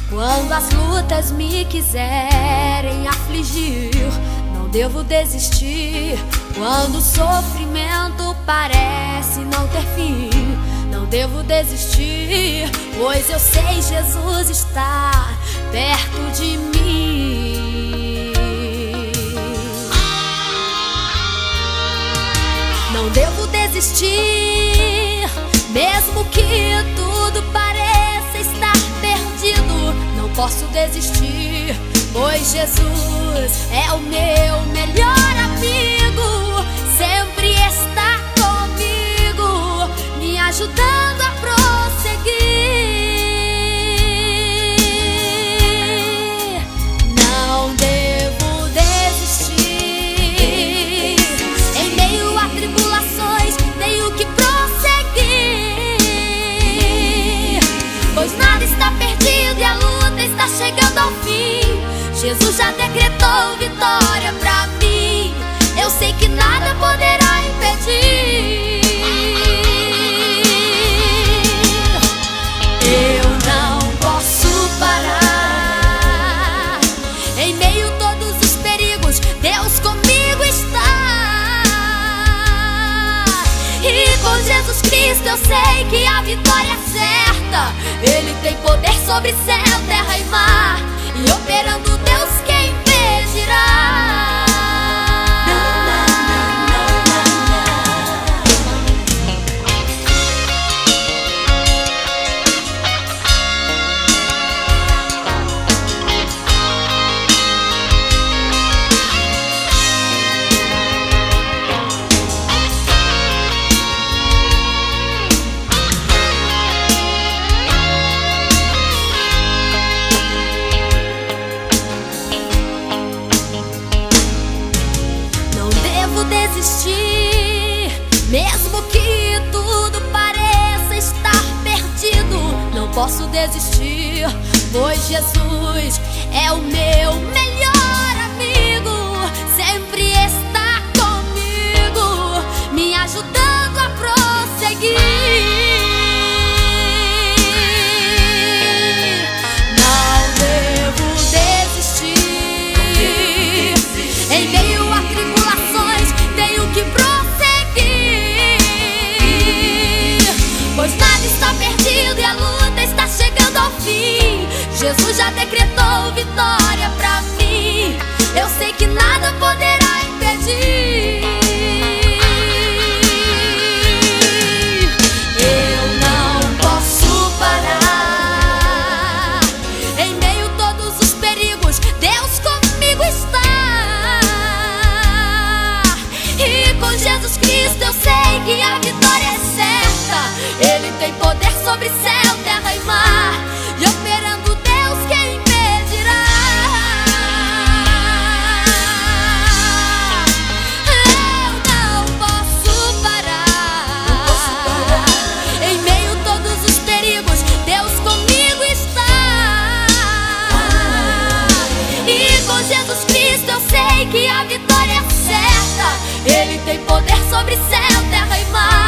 Quando as lutas me quiserem afligir, não devo desistir. Quando o sofrimento parece não ter fim, não devo desistir, pois eu sei Jesus está perto de mim. Não devo desistir, mesmo que tudo pareça estar perdido. Não posso desistir, pois Jesus é o meu melhor amigo. Sempre está comigo, me ajudando a prosseguir. Não devo desistir, em meio a tribulações tenho que prosseguir, pois nada está perdido e a luta está chegando ao fim. Jesus já decretou vitória pra mim, eu sei que nada poderá impedir. Eu não posso parar, em meio a todos os perigos, Deus comigo está. E com Jesus Cristo eu sei que a vitória é certa. Ele tem poder sobre céu, terra e mar, e operando Deus, quem impedirá? Desistir, mesmo que tudo pareça estar perdido. Não posso desistir, pois Jesus é o meu melhor amigo. Sempre está comigo, me ajudando a prosseguir. Não devo desistir, em meio a tribulações tenho que prosseguir, pois nada está perdido e a luta está chegando ao fim. Jesus já decretou vitória pra mim, eu sei que nada poderá impedir. Eu não posso parar, em meio a todos os perigos, Deus comigo está. E com Jesus Cristo eu sei que a vitória é certa. Ele tem poder sobre céu, terra e mar, e operando Deus, quem impedirá? Eu não posso parar, em meio a todos os perigos, Deus comigo está. E com Jesus Cristo eu sei que a vitória é certa. Ele tem poder sobre céu, terra e mar,